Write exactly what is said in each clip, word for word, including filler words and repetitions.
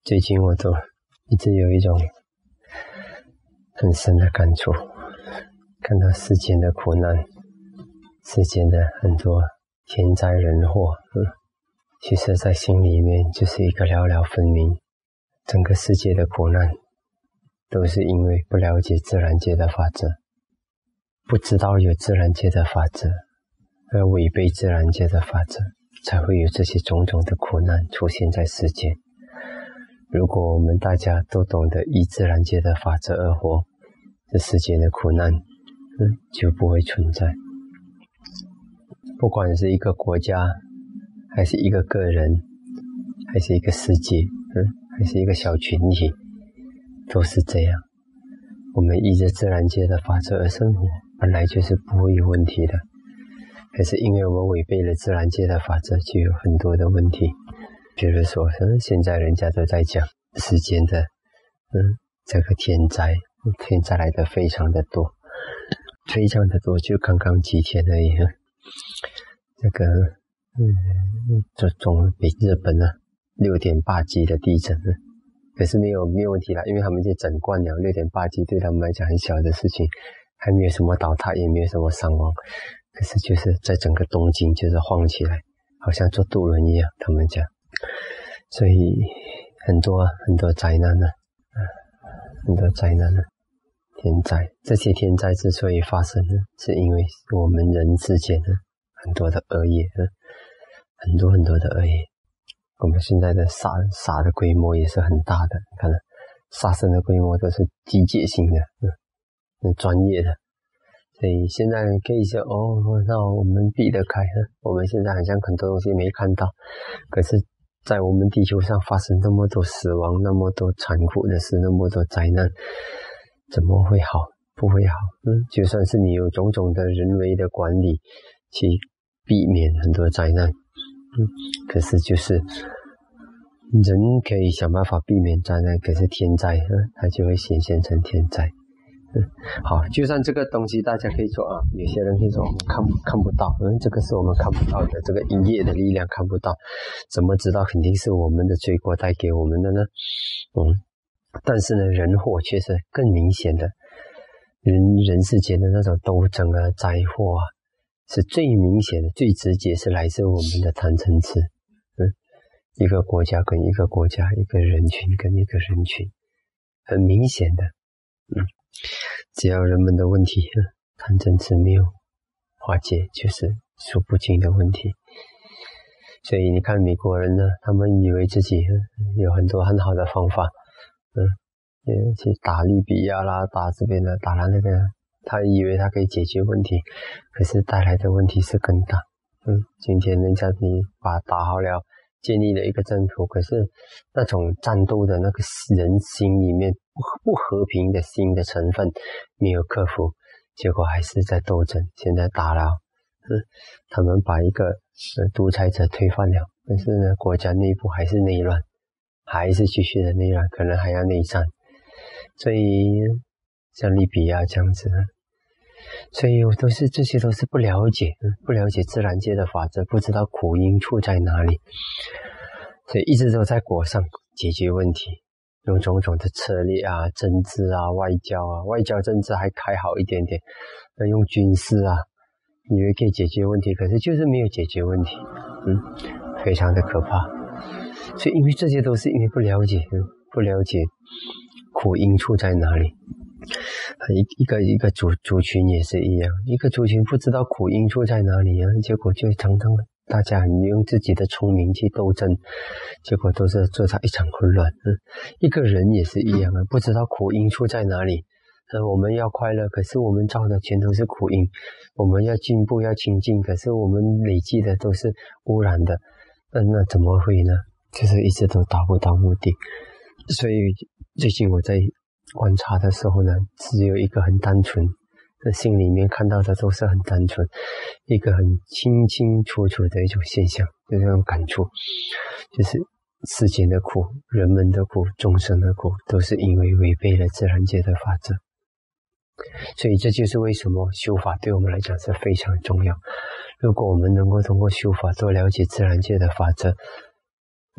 最近我都一直有一种很深的感触，看到世间的苦难，世间的很多天灾人祸，嗯，其实在心里面就是一个了了分明。整个世界的苦难都是因为不了解自然界的法则，不知道有自然界的法则，而违背自然界的法则，才会有这些种种的苦难出现在世间。如果我们大家都懂得依自然界的法则而活，这世间的苦难嗯，就不会存在。不管是一个国家，还是一个个人，还是一个世界，嗯，还是一个小群体，都是这样。我们依着自然界的法则而生活，本来就是不会有问题的。可是因为我们违背了自然界的法则，就有很多的问题。比如说，嗯，现在人家都在讲世间的，嗯，这个天灾，天灾来的非常的多，非常的多，就刚刚几天而已。这个，嗯，这种比日本呢六点八级的地震呢，可是没有没有问题啦，因为他们就整惯了，六点八级对他们来讲很小的事情，还没有什么倒塌，也没有什么伤亡。可是就是在整个东京就是晃起来，好像坐渡轮一样，他们讲。所以很多很多灾难呢，啊，很多灾难呢，天灾。这些天灾之所以发生呢，是因为我们人之间呢很多的恶业，很多很多的恶业。我们现在的杀杀的规模也是很大的，你看杀生的规模都是机械性的，嗯，很专业的。所以现在可以说哦，那我们避得开，我们现在好像很多东西没看到，可是在我们地球上发生那么多死亡，那么多残酷的事，那么多灾难，怎么会好？不会好。嗯，就算是你有种种的人为的管理去避免很多灾难，嗯，可是就是人可以想办法避免灾难，可是天灾，嗯，它就会显现成天灾。嗯，好，就算这个东西大家可以说啊，有些人可以说我们看看不到，嗯，这个是我们看不到的，这个阴业的力量看不到，怎么知道肯定是我们的罪过带给我们的呢？嗯，但是呢，人祸却是更明显的，人人世间的那种斗争啊、灾祸啊，是最明显的、最直接，是来自我们的贪嗔痴。嗯，一个国家跟一个国家，一个人群跟一个人群，很明显的，嗯。只要人们的问题贪嗔痴没有化解，就是数不尽的问题。所以你看美国人呢，他们以为自己有很多很好的方法，嗯，去打利比亚啦，打这边的，打了那个，他以为他可以解决问题，可是带来的问题是更大。嗯，今天人家你把打好了，建立了一个政府，可是那种战斗的那个人心里面不和平的心的成分没有克服，结果还是在斗争。现在打了，嗯，他们把一个呃独裁者推翻了，但是呢，国家内部还是内乱，还是继续的内乱，可能还要内战。所以像利比亚这样子，所以我都是这些都是不了解，不了解自然界的法则，不知道苦因处在哪里，所以一直都在国上解决问题，用种种的策略啊、政治啊、外交啊，外交政治还开好一点点，那用军事啊，以为可以解决问题，可是就是没有解决问题，嗯，非常的可怕。所以因为这些都是因为不了解，嗯，不了解苦因处在哪里。一一个一个族族群也是一样，一个族群不知道苦因处在哪里啊，结果就常常大家很用自己的聪明去斗争，结果都是做成一场混乱。嗯，一个人也是一样啊，不知道苦因处在哪里。呃，我们要快乐，可是我们造的全都是苦因；我们要进步、要清净，可是我们累积的都是污染的。嗯，那怎么会呢？就是一直都达不到目的。所以最近我在观察的时候呢，只有一个很单纯，心里面看到的都是很单纯，一个很清清楚楚的一种现象，就这种感触，就是世间的苦、人们的苦、众生的苦，都是因为违背了自然界的法则。所以这就是为什么修法对我们来讲是非常重要。如果我们能够通过修法多了解自然界的法则，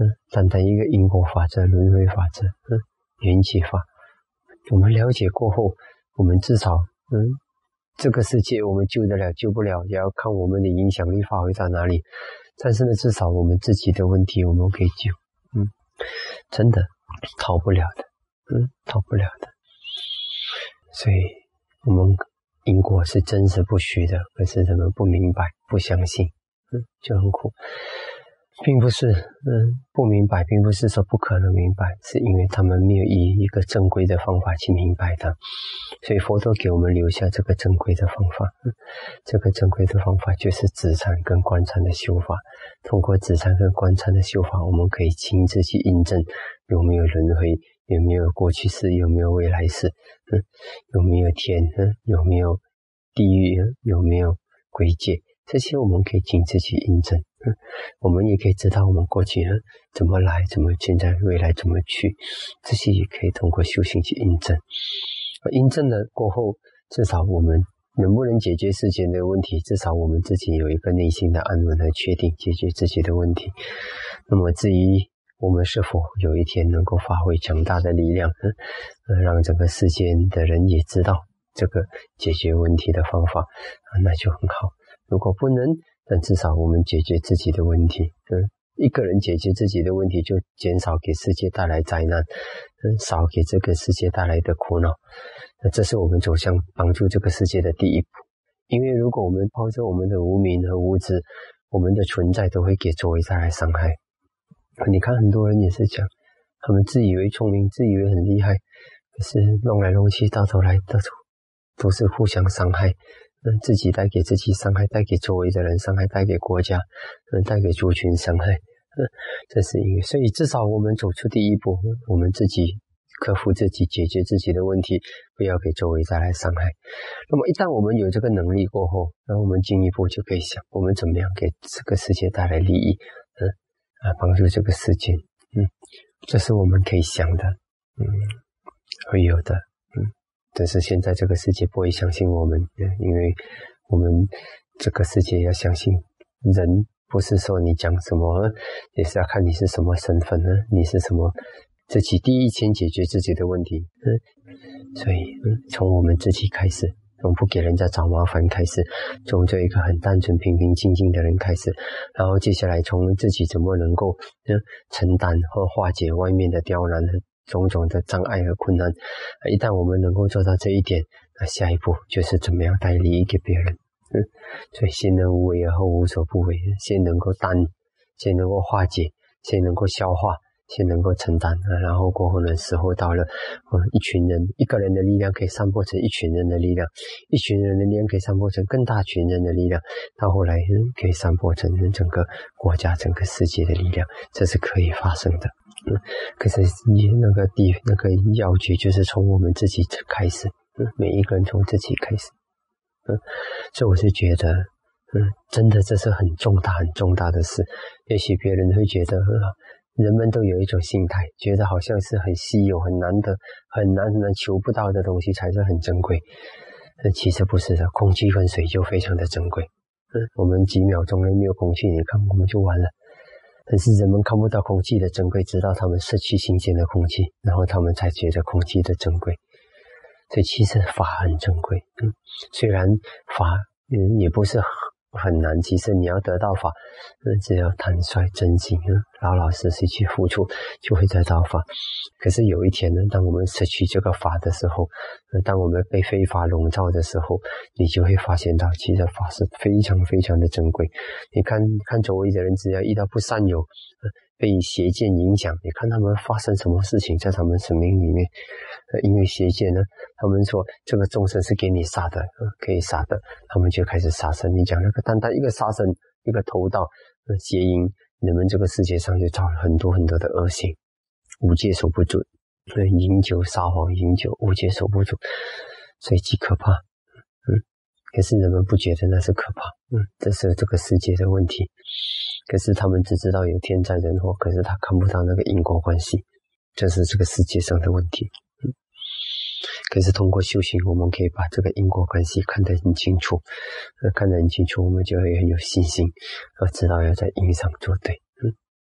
嗯，单单一个因果法则、轮回法则，嗯，缘起法，我们了解过后，我们至少，嗯，这个世界我们救得了，救不了，也要看我们的影响力发挥在哪里。但是呢，至少我们自己的问题我们可以救，嗯，真的逃不了的，嗯，逃不了的。所以，我们因果是真实不虚的，可是人们不明白、不相信，嗯，就很苦。并不是，嗯，不明白，并不是说不可能明白，是因为他们没有以一个正规的方法去明白它。所以佛陀给我们留下这个正规的方法，嗯，这个正规的方法就是止禅跟观禅的修法。通过止禅跟观禅的修法，我们可以亲自去印证有没有轮回，有没有过去世，有没有未来世，嗯，有没有天，嗯，有没有地狱，有没有鬼界，这些我们可以亲自去印证。嗯，我们也可以知道我们过去呢怎么来，怎么现在，未来怎么去，这些也可以通过修行去印证。印证了过后，至少我们能不能解决世间的问题，至少我们自己有一个内心的安稳和确定，解决自己的问题。那么至于我们是否有一天能够发挥强大的力量，嗯，呃，让整个世间的人也知道这个解决问题的方法，啊，那就很好。如果不能，但至少我们解决自己的问题，嗯，一个人解决自己的问题，就减少给世界带来灾难，嗯，少给这个世界带来的苦恼。那这是我们走向帮助这个世界的第一步。因为如果我们抱着我们的无明和无知，我们的存在都会给周围带来伤害。你看很多人也是讲，他们自以为聪明，自以为很厉害，可是弄来弄去，到头来到处都是互相伤害。嗯，自己带给自己伤害，带给周围的人伤害，带给国家，嗯，带给族群伤害。嗯，这是因为，所以至少我们走出第一步，我们自己克服自己，解决自己的问题，不要给周围带来伤害。那么一旦我们有这个能力过后，那我们进一步就可以想，我们怎么样给这个世界带来利益，嗯，啊，帮助这个世界，嗯，这是我们可以想的，嗯，会有的，嗯。但是现在这个世界不会相信我们，因为我们这个世界要相信人，不是说你讲什么，也是要看你是什么身份呢？你是什么？自己第一先解决自己的问题，嗯，所以嗯，从我们自己开始，从不给人家找麻烦开始，从这一个很单纯平平静静的人开始，然后接下来从自己怎么能够嗯承担和化解外面的刁难和种种的障碍和困难。一旦我们能够做到这一点，那下一步就是怎么样带利益给别人。嗯，所以先能无为而后无所不为，先能够担，先能够化解，先能够消化，先能够承担，然后过后呢，时候到了，嗯，一群人一个人的力量可以散播成一群人的力量，一群人的力量可以散播成更大群人的力量，到后来嗯可以散播成整个国家整个世界的力量，这是可以发生的。嗯，可是那个地那个要诀就是从我们自己开始，嗯，每一个人从自己开始，嗯，所以我是觉得，嗯，真的这是很重大很重大的事。也许别人会觉得，嗯，人们都有一种心态，觉得好像是很稀有、很难得、很难很难求不到的东西才是很珍贵。嗯，其实不是的，空气跟水就非常的珍贵。嗯，我们几秒钟内没有空气，你看我们就完了。但是人们看不到空气的珍贵，直到他们失去新鲜的空气，然后他们才觉得空气的珍贵。所以其实法很珍贵，嗯，虽然法嗯也不是很难，其实你要得到法，嗯，只要坦率真心，嗯，老老实实去付出，就会得到法。可是有一天呢，当我们失去这个法的时候，呃，当我们被非法笼罩的时候，你就会发现到，其实法是非常非常的珍贵。你看看周围的人，只要遇到不善友，呃，被邪见影响，你看他们发生什么事情在他们生命里面，呃，因为邪见呢，他们说这个众生是给你杀的，呃，可以杀的，他们就开始杀生。你讲那个单单一个杀生，一个偷盗，呃，邪淫，人们这个世界上就造了很多很多的恶行，五戒守不住，呃，饮酒撒谎，饮酒五戒守不住，所以极可怕。嗯，可是人们不觉得那是可怕，嗯，这是这个世界的问题。可是他们只知道有天灾人祸，可是他看不到那个因果关系，这是这个世界上的问题。嗯，可是通过修行，我们可以把这个因果关系看得很清楚，呃，看得很清楚，我们就会很有信心，呃，知道要在因上做对。嗯，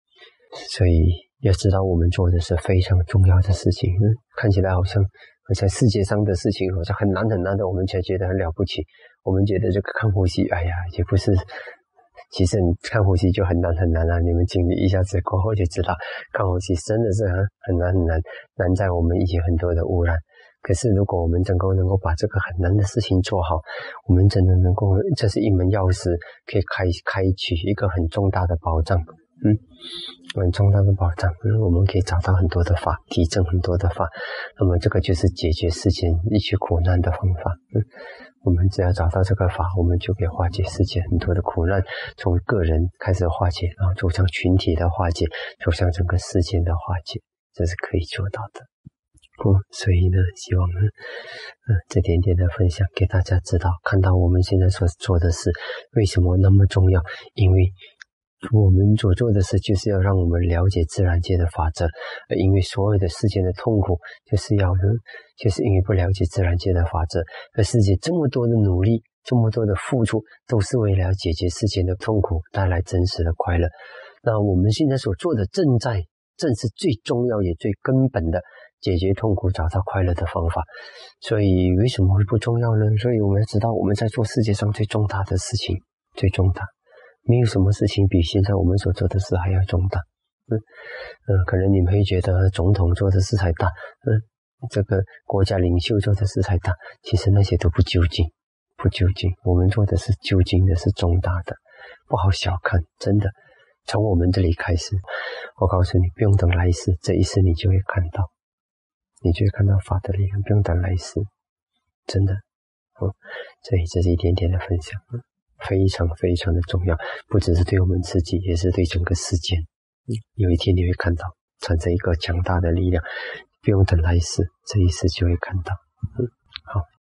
所以要知道我们做的是非常重要的事情。嗯，看起来好像好像世界上的事情好像很难很难的，我们才觉得很了不起。我们觉得这个看呼吸，哎呀，也不是，其实你看呼吸就很难很难啊。你们经历一下子过后就知道，看呼吸真的是很很难很难，难在我们已经很多的污染。可是如果我们能够能够把这个很难的事情做好，我们真的能够，这是一门钥匙，可以开开启一个很重大的保障。嗯，很重大的保障。嗯，我们可以找到很多的法，提证很多的法。那么这个就是解决世间一切苦难的方法。嗯，我们只要找到这个法，我们就可以化解世界很多的苦难，从个人开始化解，然后走向群体的化解，走向整个世间的化解，这是可以做到的。嗯，所以呢，希望呢，嗯，这点点的分享给大家知道，看到我们现在所做的事为什么那么重要，因为我们所做的事就是要让我们了解自然界的法则，因为所有的世间的痛苦就是要就是因为不了解自然界的法则，而世界这么多的努力，这么多的付出，都是为了解决世间的痛苦，带来真实的快乐。那我们现在所做的正在正是最重要也最根本的解决痛苦，找到快乐的方法。所以为什么会不重要呢？所以我们要知道我们在做世界上最重大的事情，最重大，没有什么事情比现在我们所做的事还要重大。嗯嗯，可能你们会觉得总统做的事才大，嗯，这个国家领袖做的事才大，其实那些都不究竟，不究竟。我们做的是究竟的，是重大的，不好小看，真的。从我们这里开始，我告诉你，不用等来世，这一世你就会看到，你就会看到法的力量，不用等来世，真的。嗯，所以这是一点点的分享，嗯，非常非常的重要，不只是对我们自己，也是对整个世界。嗯，有一天你会看到，产生一个强大的力量，不用等来世，这一世就会看到。嗯，好，